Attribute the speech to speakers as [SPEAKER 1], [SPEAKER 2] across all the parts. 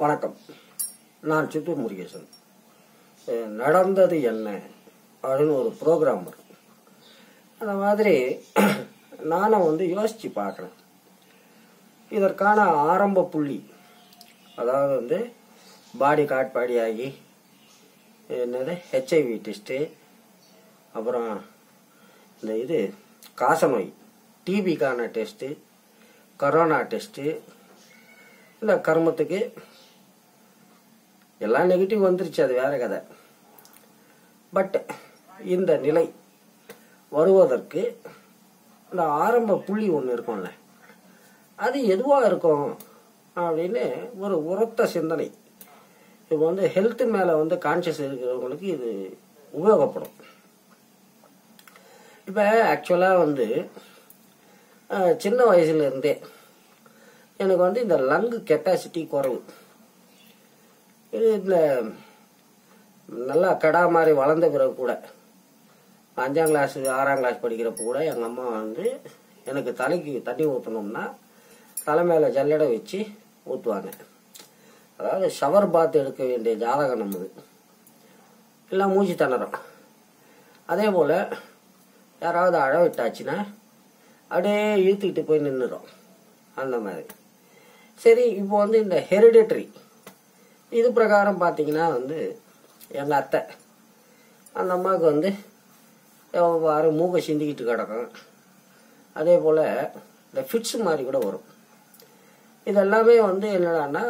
[SPEAKER 1] வணக்கம். நான் சித்தூர் முருகேசன். நடந்தது என்ன அப்படின்னு ஒரு ப்ரோக்ராம் வரும். அந்த மாதிரி நானும் யோசிச்சு பார்க்குறேன். இதற்கான ஆரம்ப புள்ளி, அதாவது பாடி காட்பாடி ஆகி என்னது ஹெச்ஐவி டெஸ்ட்டு, அப்புறம் இந்த காசநோய் டிபிக்கான டெஸ்ட்டு, கொரோனா டெஸ்ட்டு, இந்த கர்மத்துக்கு எல்லாம் நெகட்டிவ் வந்துருச்சு, அது வேற கதை. பட் இந்த நிலை வருவதற்கு இந்த ஆரம்ப புள்ளி ஒன்று இருக்கும்ல, அது எதுவாக இருக்கும் அப்படின்னு ஒரு உரத்த சிந்தனை. இப்போ ஹெல்த் மேலே கான்சியஸ் இருக்கிறவங்களுக்கு இது உபயோகப்படும். இப்போ ஆக்சுவலாக சின்ன வயசுல இருந்தே எனக்கு இந்த லங்கு கெப்பாசிட்டி குறைவு. இந்த நல்லா கடா மாதிரி வளர்ந்த பிறகு கூட 5ஆம் கிளாஸ் 6ஆம் கிளாஸ் படிக்கிறப்ப கூட எங்கள் அம்மா எனக்கு தலைக்கு தண்ணி ஊற்றணும்னா தலை மேலே ஜல்லடை வச்சு ஊற்றுவாங்க. அதாவது ஷவர் பாத் எடுக்க வேண்டிய ஜாதகம் நம்மது, இல்லை மூச்சு திணறும். அதே போல் யாராவது அழ விட்டாச்சுன்னா அப்படியே இழுத்துக்கிட்டு போய் நின்றுடும், அந்த மாதிரி. சரி, இப்போ இந்த ஹெரிடிட்ரி இது பிரகாரம் பார்த்தீங்கன்னா எங்கள் அத்தை, அந்த அம்மாவுக்கு எவ்வாறு மூக்கை சிந்திக்கிட்டு கிடக்கும். அதே போல் இந்த ஃபிட்ஸ் மாதிரி கூட வரும். இதெல்லாமே என்னடான்னா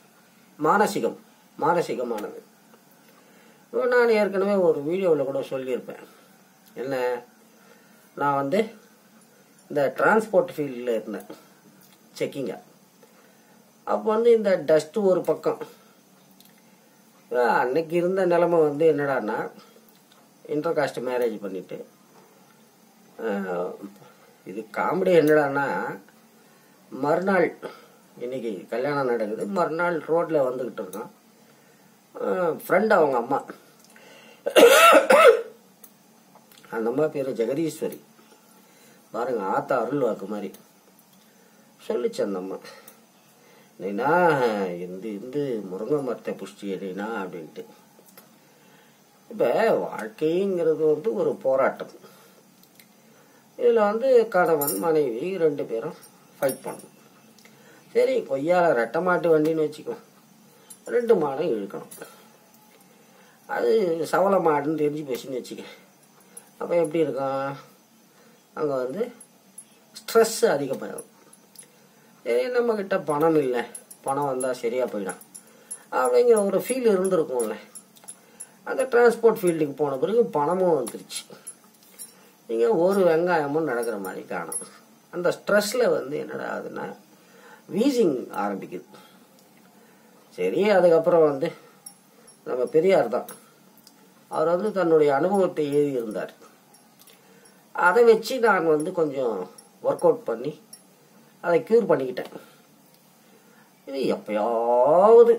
[SPEAKER 1] மானசிகமானது. இப்போ நான் ஏற்கனவே ஒரு வீடியோவில் கூட சொல்லியிருப்பேன். என்ன, நான் இந்த டிரான்ஸ்போர்ட் ஃபீல்டில் இருந்தேன், செக்கிங்கா. அப்போ இந்த டஸ்ட்டு ஒரு பக்கம். அன்னைக்கு இருந்த நிலைமை என்னடான்னா, இன்டர் காஸ்ட் மேரேஜ் பண்ணிட்டு, இது காமெடி என்னடான்னா, மறுநாள் இன்னைக்கு கல்யாணம் நடக்குது, மறுநாள் ரோட்ல வந்துகிட்டு இருக்கான் ஃப்ரெண்ட், அவங்க அம்மா. அந்த அம்மா பேரு ஜெகதீஸ்வரி. பாருங்க, ஆத்தா அருள் வாக்கு மாதிரி சொல்லிச்சு அந்த அம்மா. நீனா இந்த முருங்கை மரத்தை புஷ்டி எடினா அப்படின்ட்டு. இப்ப வாழ்க்கைங்கிறது ஒரு போராட்டம். இதுல கணவன் மனைவி 2 பேரும் ஃபைட் பண்ணணும். சரி, கொய்யால ரெட்டை மாட்டு வண்டின்னு வச்சுக்கோ, 2 மாடம் இழுக்கணும். அது சவள மாடுன்னு தெரிஞ்சு போச்சுன்னு வச்சுக்க. அப்போ எப்படி இருக்கும், அங்கே ஸ்ட்ரெஸ் அதிகமாகும். சரி, நம்மக்கிட்ட பணம் இல்லை, பணம் வந்தால் சரியாக போயிடும் அப்படிங்கிற ஒரு ஃபீல் இருந்திருக்கும்ல. அந்த டிரான்ஸ்போர்ட் ஃபீல்டுக்கு போன பிறகு பணமும் வந்துருச்சு. நீங்கள் ஒரு வெங்காயமும் நடக்கிற மாதிரி காணும். அந்த ஸ்ட்ரெஸ்ஸில் என்னடா ஆகுதுன்னா வீசிங் ஆரம்பிக்குது. சரி, அதுக்கப்புறம் நம்ம பெரியார் தான், அவர் தன்னுடைய அனுபவத்தை எழுதியிருந்தார். அதை வச்சு நான் கொஞ்சம் ஒர்க் அவுட் பண்ணி அதை க்யூர் பண்ணிக்கிட்டேன். இது எப்பயாவது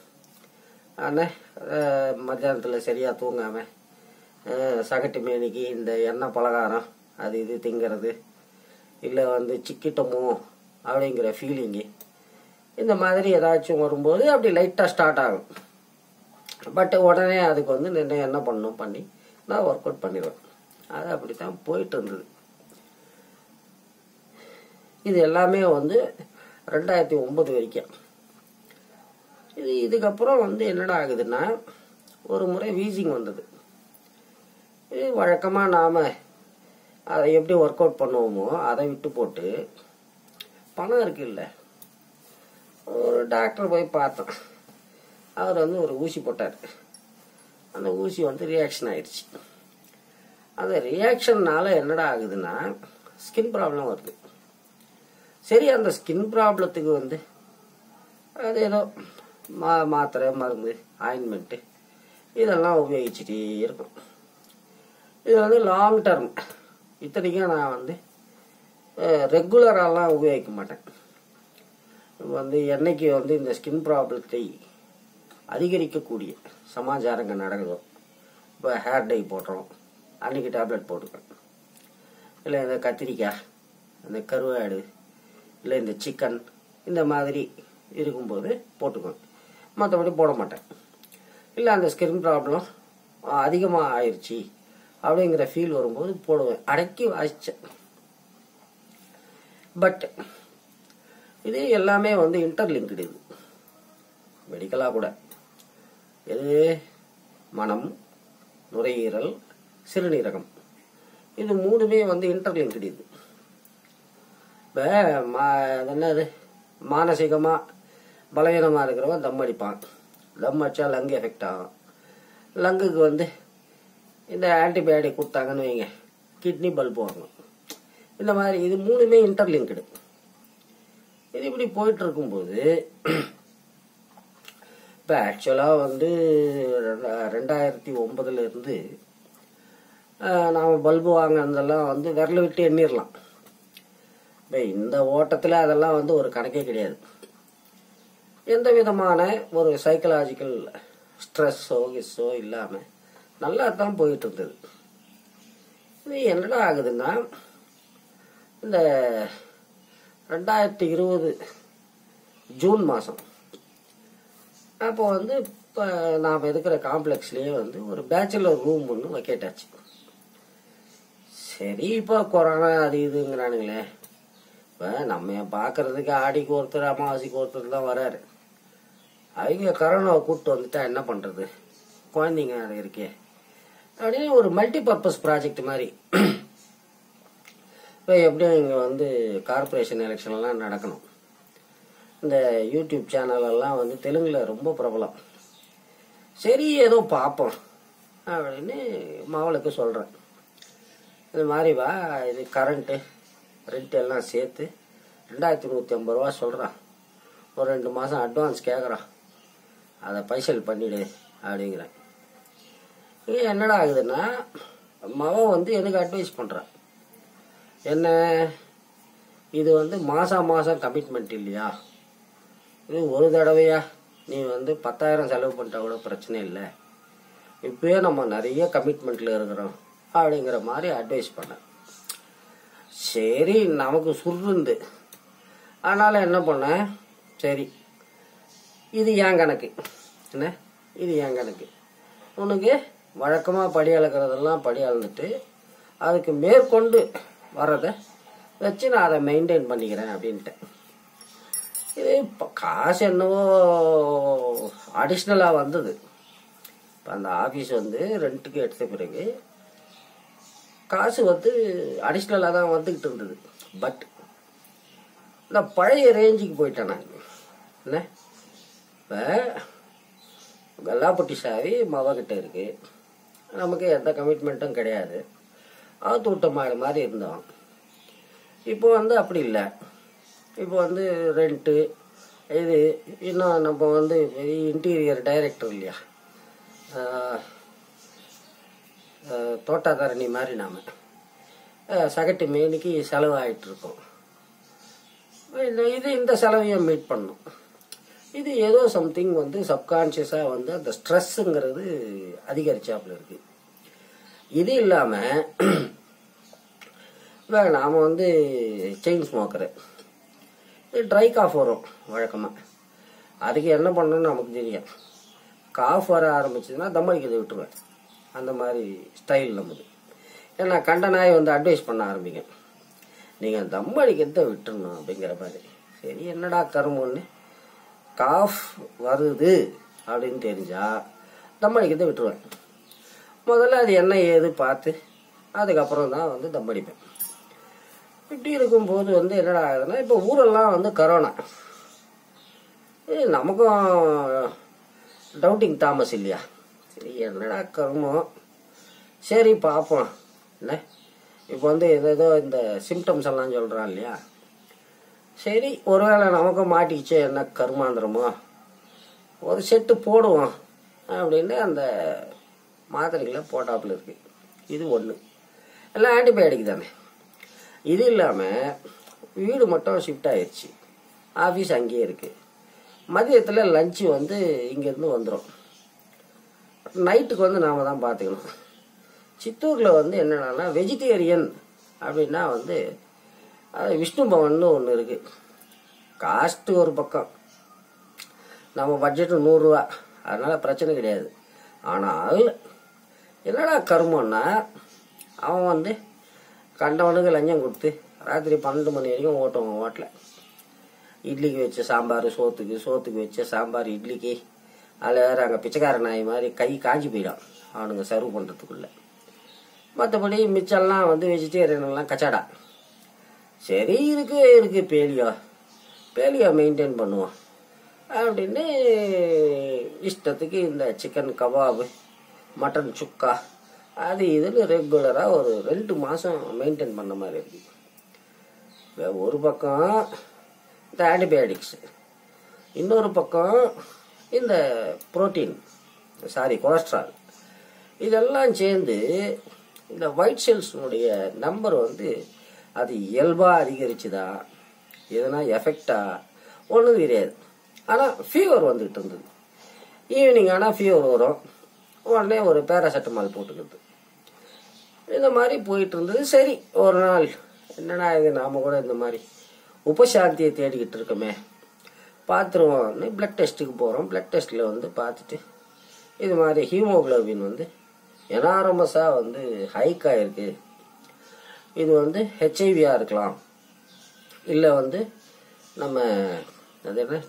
[SPEAKER 1] மத்தியானத்தில் சரியாக தூங்காமல் சகட்டு மேனிக்கு இந்த எண்ணெய் பலகாரம் அது இது திங்கிறது, இல்லை சிக்கிட்டோமோ அப்படிங்கிற ஃபீலிங்கு, இந்த மாதிரி ஏதாச்சும் வரும்போது அப்படி லைட்டாக ஸ்டார்ட் ஆகும். பட் உடனே அதுக்கு என்ன பண்ணணும் பண்ணி நான் ஒர்க் அவுட் பண்ணிடுவேன். அது அப்படித்தான் போயிட்டு இருந்தது. இது எல்லாமே 2009 வரைக்கும். இதுக்கப்புறம் என்னடா ஆகுதுன்னா, ஒரு முறை வீசிங் வந்தது. இது வழக்கமாக நாம் அதை எப்படி ஒர்க் அவுட் பண்ணுவோமோ அதை விட்டு போட்டு, பணம் இருக்குல்ல, ஒரு டாக்டர் போய் பார்த்தோம். அவர் ஒரு ஊசி போட்டார். அந்த ஊசி ரியாக்ஷன் ஆயிடுச்சு. அந்த ரியாக்ஷன்னால என்னடா ஆகுதுன்னா ஸ்கின் ப்ராப்ளம் வருது. சரி, அந்த ஸ்கின் ப்ராப்ளத்துக்கு அது ஏதோ மாத்திரை மருந்து ஆயின்மெண்ட்டு இதெல்லாம் உபயோகிச்சுட்டே இருக்கும். இது லாங் டர்ம். இத்தனைக்கும் நான் ரெகுலராலாம் உபயோகிக்க மாட்டேன். என்னைக்கு இந்த ஸ்கின் ப்ராப்ளத்தை அதிகரிக்கக்கூடிய சமாச்சாரங்கள் நடக்குதோ, இப்போ ஹேர் டை போடுறோம், அன்னைக்கு டேப்லெட் போட்டுப்பேன். இல்லை இந்த கத்திரிக்காய், இந்த கருவாடு, இல்லை இந்த சிக்கன், இந்த மாதிரி இருக்கும்போது போட்டுக்குவேன். மற்றபடி போட மாட்டேன். இல்லை அந்த ஸ்கின் ப்ராப்ளம் அதிகமாக ஆயிடுச்சு அப்படிங்கிற ஃபீல் வரும்போது போடுவேன். அடக்கி வாசிச்சேன். பட் இது எல்லாமே வந்து இன்டர்லிங்க்டு. இது மெடிக்கலாக கூட எது மனம், நுரையீரல், சிறுநீரகம் இது மூணுமே வந்து இன்டர்லிங்க்டு. இது இப்போ என்னது மானசீகமாக பலவீனமாக இருக்கிறவன் தம் அடிப்பான். தம் அடித்தா லங் எஃபெக்ட் ஆகும். லங்குக்கு வந்து இந்த ஆன்டிபயோட்டிக் கொடுத்தாங்கன்னு வைங்க, கிட்னி பல்பு வாங்கும். இந்த மாதிரி இது மூணுமே இன்டர்லிங்க்டு. இது இப்படி போயிட்டு இருக்கும்போது இப்போ ஆக்சுவலாக வந்து 2009 நாம் பல்பு வாங்கினதெல்லாம் வந்து விரல விட்டு எண்ணிடலாம். இப்போ இந்த ஓட்டத்தில் அதெல்லாம் வந்து ஒரு கணக்கே கிடையாது. எந்த விதமான ஒரு சைக்கலாஜிக்கல் ஸ்ட்ரெஸ்ஸோ கிஸ்ஸோ இல்லாமல் நல்லா தான் போயிட்டு இருந்தது. இது என்னடா ஆகுதுன்னா, இந்த 2020 ஜூன் மாதம் அப்போ வந்து இப்போ நாம் இருக்கிற காம்ப்ளெக்ஸ்லேயே வந்து ஒரு பேச்சுலர் ரூம் ஒன்று வெக்கேட் ஆச்சு. சரி, இப்போ கொரோனா அது இதுங்கிறானுங்களே. இப்போ நம்ம பார்க்கறதுக்கு ஆடிக்கு ஒருத்தர் அமாவாசைக்கு ஒருத்தர் தான் வராரு. அவங்க கரோனாவை கூப்பிட்டு வந்துட்டா என்ன பண்ணுறது, குழந்தைங்க அது இருக்கே அப்படின்னு ஒரு மல்டி பர்பஸ் ப்ராஜெக்ட் மாதிரி. இப்போ எப்படியும் இங்கே வந்து கார்பரேஷன் எலெக்ஷன்லாம் நடக்கணும். இந்த யூடியூப் சேனலெல்லாம் வந்து தெலுங்கில் ரொம்ப பிரபலம். சரி ஏதோ பார்ப்போம் அப்படின்னு மகளுக்கு சொல்கிறேன். இது மாதிரி வா, இது கரண்ட்டு ரெண்ட் எல்லாம் சேர்த்து 2150 ரூபா சொல்கிறான். ஒரு 2 மாதம் அட்வான்ஸ் கேட்குறான், அதை பைசல் பண்ணிவிடு அப்படிங்கிறேன். இது என்னடா ஆகுதுன்னா, மகன் வந்து எனக்கு அட்வைஸ் பண்ணுறான். என்ன, இது வந்து மாதம் கமிட்மெண்ட் இல்லையா, இது ஒரு தடவையா நீ வந்து 10,000 செலவு பண்ணிட்டா கூட பிரச்சனை இல்லை, இப்போயே நம்ம நிறைய கமிட்மெண்ட்டில் இருக்கிறோம் அப்படிங்கிற மாதிரி அட்வைஸ் பண்ணேன். சரி நமக்கு சுருந்து, அதனால் என்ன பண்ணேன், சரி இது ஏன் கணக்கு, என்ன இது ஏன் கணக்கு, உனக்கு வழக்கமாக படி அளக்கிறதெல்லாம் படி அளந்துட்டு அதுக்கு மேற்கொண்டு வர்றதை வச்சு நான் அதை மெயின்டைன் பண்ணிக்கிறேன் அப்படின்ட்டேன். இது இப்போ காசு என்னவோ அடிஷ்னலாக வந்தது. இப்போ அந்த ஆஃபீஸ் வந்து ரெண்ட்டுக்கு எடுத்த பிறகு காசு வந்து அடிஷ்னலாக தான் வந்துக்கிட்டு இருந்தது. பட் இந்த பழைய ரேஞ்சுக்கு போயிட்டேன் நான். என்ன இப்போ கல்லாப்பட்டி சாவி மவகிட்ட இருக்கு, நமக்கு எந்த கமிட்மெண்ட்டும் கிடையாது, ஆத்து விட்ட மாதிரி இருந்தோம். இப்போ வந்து அப்படி இல்லை. இப்போ வந்து ரெண்ட்டு இது இன்னும் நம்ம வந்து இன்டீரியர் டைரக்டர் இல்லையா, தோட்டாதாரணி மாதிரி நாம் சகட்டு மேனிக்கு செலவாகிட்டுருக்கோம். இது இந்த செலவையும் மீட் பண்ணணும். இது ஏதோ சம்திங் வந்து சப்கான்ஷியஸாக வந்து அந்த ஸ்ட்ரெஸ்ஸுங்கிறது அதிகரிச்சாப்புல இருக்குது. இது இல்லாமல் நாம் வந்து செயின் ஸ்மோக்கரு, இது ட்ரை காஃப் வரும் வழக்கமாக. அதுக்கு என்ன பண்ணணும்னு நமக்கு தெரியும். காஃப் வர ஆரம்பிச்சதுன்னா தம் அடிக்கிறதை விட்டுருவேன். அந்த மாதிரி ஸ்டைல் நமக்கு. ஏன்னா கண்ட நாய் வந்து அட்வைஸ் பண்ண ஆரம்பிக்கும், நீங்கள் தம் அடிக்கிறத விட்டுருணும் அப்படிங்கிற மாதிரி. சரி என்னடா கருமன்னு, காஃப் வருது அப்படின்னு தெரிஞ்சா தம் அடிக்கிறத விட்டுருவேன். முதல்ல அது என்ன ஏது பார்த்து அதுக்கப்புறம் தான் வந்து தம் அடிப்பேன். இப்படி இருக்கும்போது வந்து என்னடா ஆகுதுன்னா, இப்போ ஊரெல்லாம் வந்து கரோனா, நமக்கும் டவுட்டிங் தாமஸ் இல்லையா. சரி என்னடா கருமம், சரி பார்ப்போம். என்ன இப்போ வந்து ஏதோ இந்த சிம்டம்ஸ் எல்லாம் சொல்கிறான் இல்லையா, சரி ஒருவேளை நமக்கும் மாட்டிக்கிச்சே என்ன கருமாந்திரமோ, ஒரு செட்டு போடுவோம் அப்படின்னு அந்த மாத்திரைகளை போட்டாப்புல இருக்கு. இது ஒன்று, எல்லாம் ஆன்டிபயோட்டிக் தானே. இது இல்லாமல் வீடு மட்டும் ஷிஃப்ட் ஆயிடுச்சு, ஆஃபீஸ் அங்கேயே இருக்குது. மதியத்தில் லஞ்சு வந்து இங்கேருந்து வந்துடும், நைட்டுக்கு வந்து நாம் தான் பார்த்துக்கணும். சித்தூரில் வந்து என்னென்னா வெஜிடேரியன் அப்படின்னா வந்து அது விஷ்ணு பவன்னு ஒன்று இருக்குது. காஸ்ட்டு ஒரு பக்கம், நம்ம பட்ஜெட்டு 100 ரூபா, அதனால பிரச்சனை கிடையாது. ஆனால் என்னடா கருமன்னா, அவன் வந்து கண்டவனுக்கு லஞ்சம் கொடுத்து ராத்திரி 12 மணி வரைக்கும் ஓட்டுவான் ஹோட்டலில். இட்லிக்கு வச்ச சாம்பார் சோத்துக்கு வச்ச சாம்பார் இட்லிக்கு, அதில் வேறு அங்கே பிச்சைக்கார நாய் மாதிரி கை காஞ்சி போயிடும் அவனுங்க சர்வ் பண்ணுறதுக்குள்ள. மற்றபடி மிச்சம்லாம் வந்து வெஜிடேரியன்லாம் கச்சாடா. சரி இருக்கு பேலியோ மெயின்டைன் பண்ணுவோம் அப்படின்னு இஷ்டத்துக்கு இந்த சிக்கன் கபாபு, மட்டன் சுக்கா, அது இதுன்னு ரெகுலராக ஒரு 2 மாதம் மெயின்டைன் பண்ண மாதிரி இருக்கு. ஒரு பக்கம் இந்த ஆன்டிபயோட்டிக்ஸ், இன்னொரு பக்கம் இந்த கொலஸ்ட்ரால், இதெல்லாம் சேர்ந்து இந்த ஒயிட் செல்ஸுடைய நம்பர் வந்து அது இயல்பாக அதிகரிச்சுதா, எதனா எஃபெக்டா ஒன்றும் தெரியாது. ஆனால் ஃபீவர் வந்துகிட்டு இருந்தது. ஈவினிங் ஆனால் ஃபீவர் வரும், உடனே ஒரு பேராசெட்டமால் போட்டுக்கிறது. இந்த மாதிரி போயிட்டு இருந்தது. சரி ஒரு நாள் என்னடா இது, நாம கூட இந்த மாதிரி உபசாந்தியை தேடிக்கிட்டு இருக்கோமே, பார்த்துருவோம்னு பிளட் டெஸ்ட்டுக்கு போகிறோம். பிளட் டெஸ்ட்டில் வந்து பார்த்துட்டு இது மாதிரி ஹீமோகுளோபின் வந்து எனாரமஸாக வந்து ஹைக்காக இருக்கு, இது வந்து ஹெச்ஐவியாக இருக்கலாம், இல்லை வந்து நம்ம அது என்ன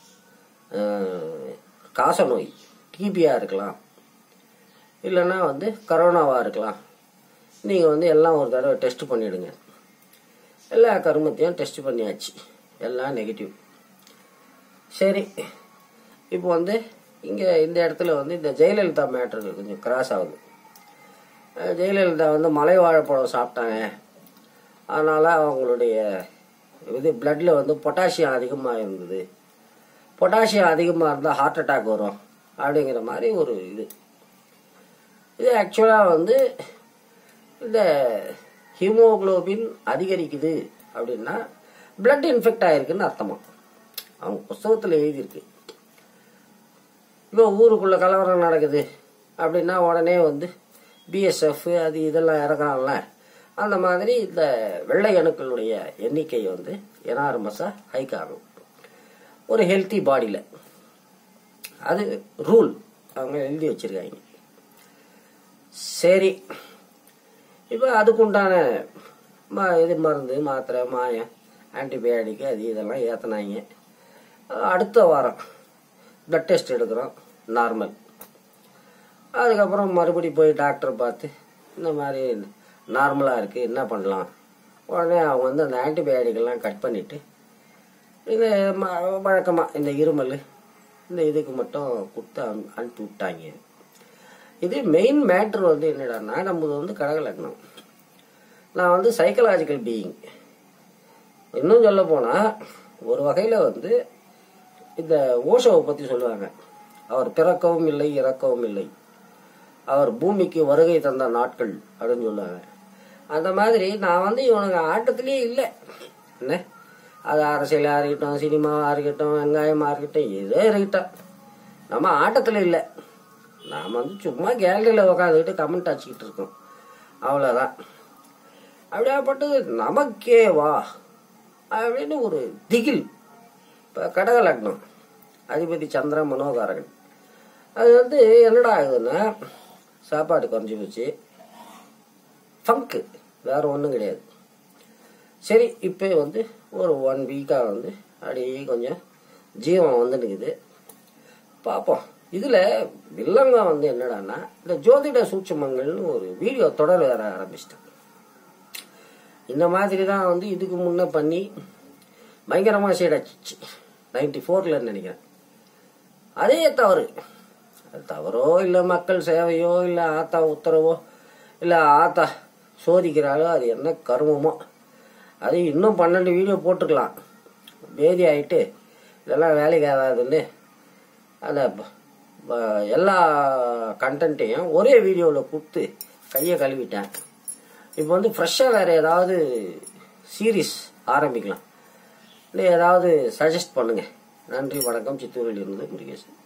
[SPEAKER 1] காசநோய் டிபியாக இருக்கலாம், இல்லைன்னா வந்து கரோனாவாக இருக்கலாம். நீங்கள் வந்து எல்லாம் ஒரு தடவை டெஸ்ட் பண்ணிவிடுங்க. எல்லா கருமத்தையும் டெஸ்ட் பண்ணியாச்சு, எல்லாம் நெகட்டிவ். சரி இப்போ வந்து இங்கே இந்த இடத்துல வந்து இந்த ஜெயலலிதா மேட்ரு கொஞ்சம் கிராஸ் ஆகுது. ஜெயலலிதா வந்து மலை வாழைப்பழம் சாப்பிட்டாங்க, அதனால் அவங்களுடைய இது பிளட்டில் வந்து பொட்டாசியம் அதிகமாக இருந்தது, பொட்டாசியம் அதிகமாக இருந்தால் ஹார்ட் அட்டாக் வரும் அப்படிங்கிற மாதிரி ஒரு இது ஆக்சுவலாக வந்து இந்த ஹீமோகுளோபின் அதிகரிக்குது அப்படின்னா பிளட் இன்ஃபெக்ட் ஆகிருக்குன்னு அர்த்தமா. அவங்க புஸ்தகத்தில் எழுதியிருக்கு. இப்போ ஊருக்குள்ளே கலவரம் நடக்குது அப்படின்னா உடனே வந்து பிஎஸ்எஃப் அது இதெல்லாம் இறக்குறாங்கல்ல, அந்த மாதிரி இந்த வெள்ளை அணுக்களுடைய எண்ணிக்கை வந்து எனாரமஸாக ஹைக் ஆகும் ஒரு ஹெல்த்தி பாடியில். அது ரூல் அவங்க எழுதி வச்சிருக்காங்க. சரி இப்போ அதுக்குண்டான இது மருந்து மாத்திரை மாயம் ஆன்டிபயோட்டிக்கு அது இதெல்லாம் ஏற்றினாங்க. அடுத்த வாரம் பிளட் டெஸ்ட் எடுக்கிறோம், நார்மல். அதுக்கப்புறம் மறுபடி போய் டாக்டர் பார்த்து இந்த மாதிரி நார்மலாக இருக்குது, என்ன பண்ணலாம். உடனே அவங்க வந்து அந்த ஆன்டிபயோட்டிக்கெல்லாம் கட் பண்ணிவிட்டு இந்த வழக்கமாக இந்த இருமல் இந்த இதுக்கு மட்டும் கொடுத்து அனுப்பி விட்டாங்க. இது மெயின் மேட்ரு வந்து என்னடான்னா, நம்மது வந்து கடக லக்னம், நான் வந்து சைக்கலாஜிக்கல் பீயிங். இன்னும் சொல்ல போனால் ஒரு வகையில் வந்து இந்த ஓஷோவை பற்றி சொல்லுவாங்க, அவர் பிறக்கவும் இல்லை இறக்கவும் இல்லை, அவர் பூமிக்கு வருகை தந்த நாட்கள் அப்படின்னு சொல்லுவாங்க. அந்த மாதிரி நான் வந்து இவனுங்க ஆட்டத்திலேயே இல்லை. என்ன அது அரசியலாக இருக்கட்டும், சினிமாவாக இருக்கட்டும், வெங்காயமாக இருக்கட்டும், ஏதோ இருக்கட்டும், நம்ம ஆட்டத்தில் இல்லை. நாம் வந்து சும்மா கேலரியில் உட்காந்துக்கிட்டு கமெண்ட் அடிச்சுக்கிட்டு இருக்கோம், அவ்வளோதான். அப்படியாப்பட்டது நமக்கேவா அப்படின்னு ஒரு திகில். இப்போ கடக லக்னம் அதிபதி சந்திர மனோகாரகன், அது வந்து என்னடா ஆகுதுன்னா சாப்பாடு குறைஞ்சி போச்சு, ஃபங்கு வேற ஒன்றும் கிடையாது. சரி இப்போ வந்து ஒரு 1 வீக்காக வந்து அப்படியே கொஞ்சம் ஜீவம் வந்து நிற்குது. பார்ப்போம். இதில் வில்லங்க வந்து என்னடான்னா இந்த ஜோதிட சூட்சமங்கள்னு ஒரு வீடியோ தொடர் வேற ஆரம்பிச்சிட்டேன். இந்த மாதிரி தான் வந்து இதுக்கு முன்னே பண்ணி பயங்கரமாக சீடாச்சிச்சு 94ல் நினைக்கிறேன். அதே தவறு, அது தவறோ இல்லை மக்கள் சேவையோ இல்லை ஆத்தா உத்தரவோ இல்லை ஆத்தா சோதிக்கிறாளோ, அது என்ன கருமமோ, அது இன்னும் 12 வீடியோ போட்டுக்கலாம். பேதி ஆகிட்டு இதெல்லாம் வேலைக்கு ஆகாதுன்னு அந்த எல்லா கண்டென்ட்டையும் ஒரே வீடியோவில் கொடுத்து கையை கழுவிட்டேன். இப்போ வந்து ஃப்ரெஷ்ஷாக வேறு ஏதாவது சீரீஸ் ஆரம்பிக்கலாம், இல்லை ஏதாவது சஜஸ்ட் பண்ணுங்கள். நன்றி, வணக்கம். சித்தூரில் இருந்து முருகேசன்.